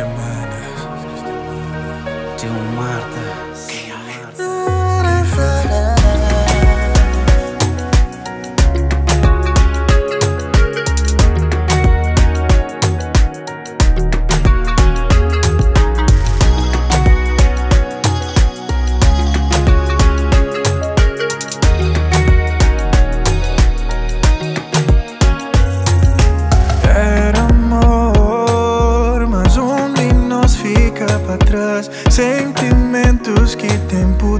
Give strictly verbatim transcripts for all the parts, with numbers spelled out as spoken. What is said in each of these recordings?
semanas. Tio Marta. Sentimentos que tempo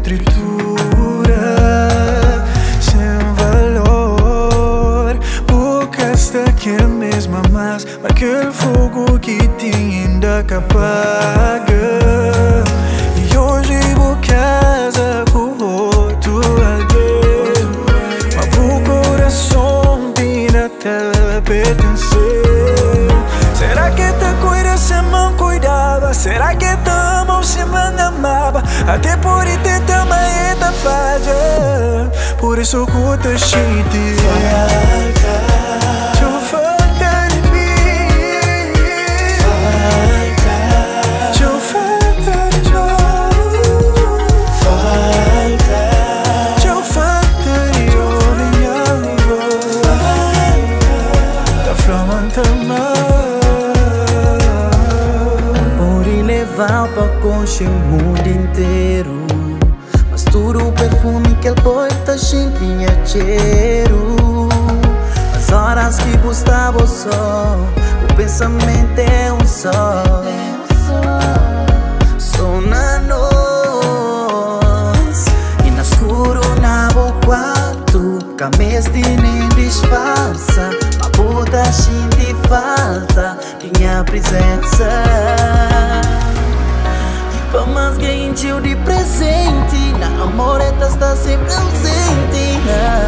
tritura sem valor, buscaste aquele mesmo mais, mas aquele fogo que te ainda que apaga. E hoje vou casa com outro alguém, mas o coração ainda te pertenceu. Será que te cuida se não cuidava? Será que te ama se me amava? Até por isso também te falha. Por isso que te sinto falta. Tu falta de mim. Falta. Tu falta de novo. Falta. Tu falta de olho minha voz. Falta. Da flamante mar. Levar pra conche o mundo inteiro, mas tudo o perfume que ele põe tá tinha cheiro. As horas que gostava só, o pensamento é um só. Só na nós e na escuro na boa quarto, que a mês de nem disfarça, mas puta gente falta minha presença. Pra mais gentil de presente, na amoreta está sempre ausente.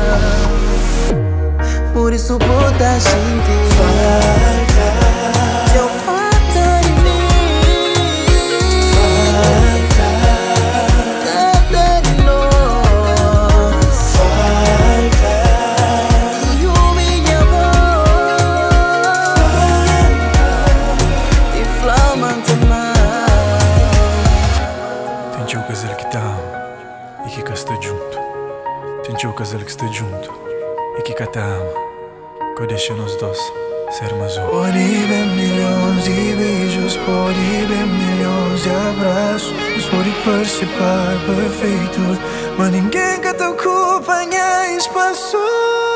Por isso puta gente falta. Teu falta de mim. Falta. Nada de nós. Falta. E o minha voz. Falta. E flamante mar. Tem o casal que tá e que cá está junto. Tem o casal que está junto e que cá tá ama. Que deixa nos dois ser mais um. Pode ver milhões de beijos, pode ver milhões de abraços, pode participar perfeitos, mas ninguém que te acompanha espaço.